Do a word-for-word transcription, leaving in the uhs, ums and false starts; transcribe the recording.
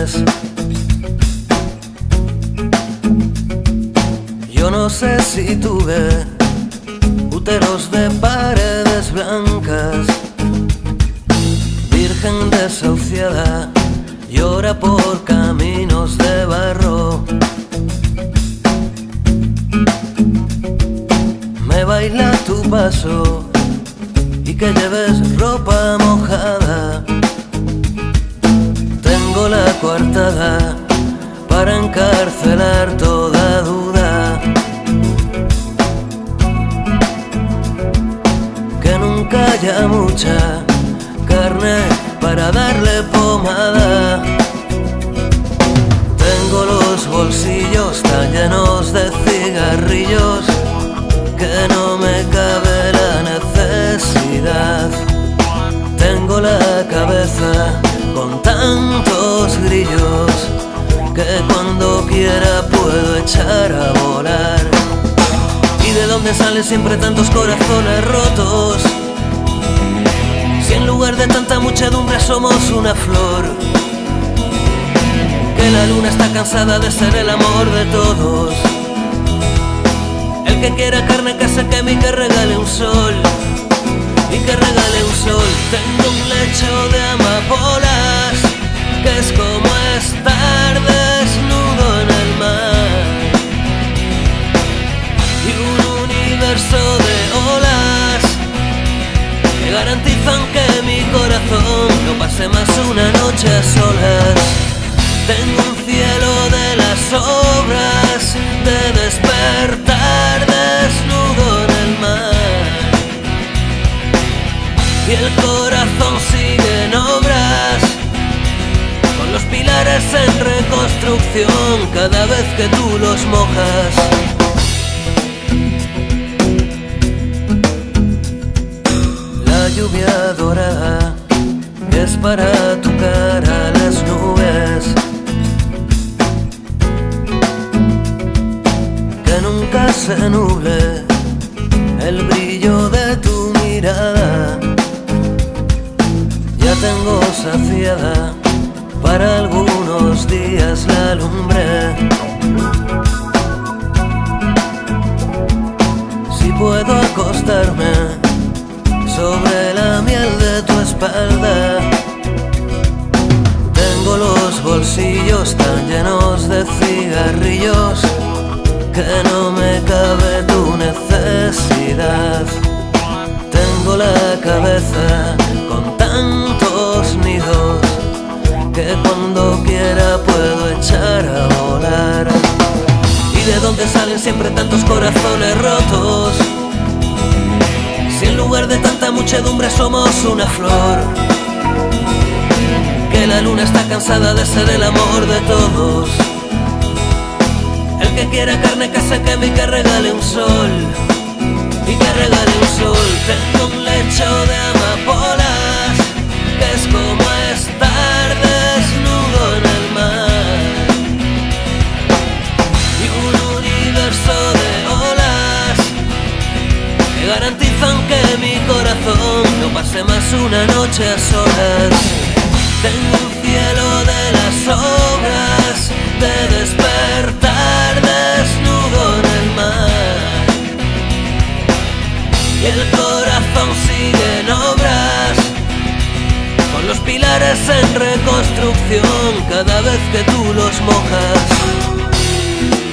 nubes. Yo no sé si tuve úteros de paredes blancas, virgen desahuciada, llora por caminos de barro. Me baila tu paso y que lleves ropa mojada. Tengo la coartada para encarcelar toda duda. Que nunca haya mucha carne para darle pomada. Tengo los bolsillos tan llenos de cigarrillos que no me cabe la necesidad. Tengo la cabeza con tantos grillos que cuando quiera puedo echar a volar. ¿Y de dónde salen siempre tantos corazones rotos? Si en lugar de tanta muchedumbre somos una flor. Que la luna está cansada de ser el amor de todos. El que quiera carne que se queme y que regale un sol. Y que regale un sol. Tengo un lecho de amapolas que es como estar desnudo en el mar. Y un universo de olas que garantizan que mi corazón no pase más una noche a solas. Tengo un cielo de las obras de despertar desnudo en el mar. Y el corazón sigue en obras, con los pilares en reconstrucción cada vez que tú los mojas. La lluvia dorada es para tu cara las nubes. Que nunca se nuble el brillo de tu mirada. Ya tengo saciada para algunos días la lumbre. Si puedo acostarme sobre la miel de tu espalda. Tengo los bolsillos tan llenos de cigarrillos que no me cabe tu necesidad. Tengo la cabeza con tantos nidos que cuando quiera puedo echar a volar. ¿Y de dónde salen siempre tantos corazones rotos? Si en lugar de tanta muchedumbre somos una flor. Que la luna está cansada de ser el amor de todos. El que quiera carne que se queme y que regale un sol. Y que regale un sol. Tengo un lecho de amapolas que es como estar desnudo en el mar. Y un universo de olas que garantizan que mi corazón no pase más una noche a solas. Tengo un cielo de las obras de despertar desnudo en el mar. Y el corazón sigue en obras, con los pilares en reconstrucción cada vez que tú los mojas.